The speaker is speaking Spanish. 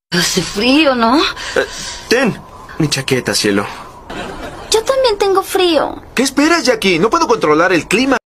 Hace frío, ¿no? Ten mi chaqueta, cielo. Yo también tengo frío. ¿Qué esperas, Jackie? No puedo controlar el clima.